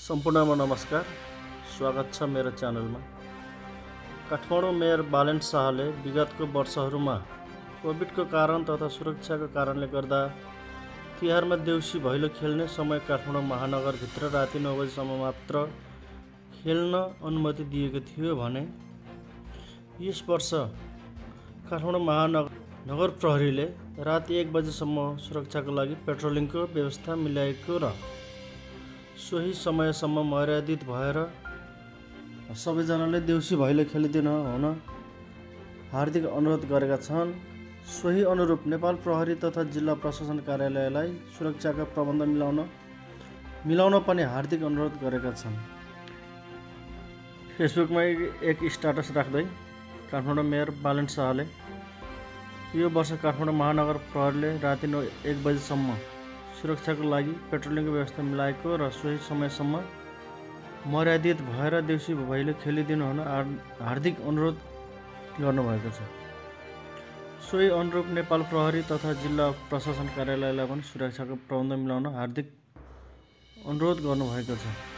सम्पूर्णमा नमस्कार। स्वागत छ मेरो च्यानलमा। काठमाडौँ मेयर बालेन शाहले विगतको वर्षहरूमा कोभिडको कारण तथा सुरक्षाको कारणले गर्दा तिहारमा देउसी भैलो खेल्ने समय काठमाडौँ महानगरभित्र राति 9 बजेसम्म मात्र खेल्न अनुमति दिएको थियो भने यस वर्ष काठमाडौँ महानगर प्रहरीले राति 1 बजेसम्म सुरक्षाको लागि पेट्रोलिङको व्यवस्था मिलाएको र सोही समयसम्म मर्यादित भएर सबैजनाले देउसी भैलो खेलिदिन हुन हार्दिक अनुरोध गरेका छन्। सोही अनुरूप नेपाल प्रहरी तथा जिल्ला प्रशासन कार्यालयलाई सुरक्षाका प्रबन्ध मिलाउन पनि हार्दिक अनुरोध गरेका छन्। फेसबुकमा एक स्ट्याटस राख्दै काठमाडौँ मेयर बालेन शाहले यो वर्ष काठमाडौँ महानगर प्रहरीले राति 1 बजेसम्म सुरक्षाको लागि पेट्रोलिङको व्यवस्था मिलाएको र सोही समयसम्म मर्यादित भएर देउसी भैलो खेलिदिनु हुन हार्दिक अनुरोध गर्नुभएको छ। सोही अनुरूप नेपाल प्रहरी तथा जिल्ला प्रशासन कार्यालयलाई पनि सुरक्षाको प्रबन्ध मिलाउन हार्दिक अनुरोध गर्नुभएको छ।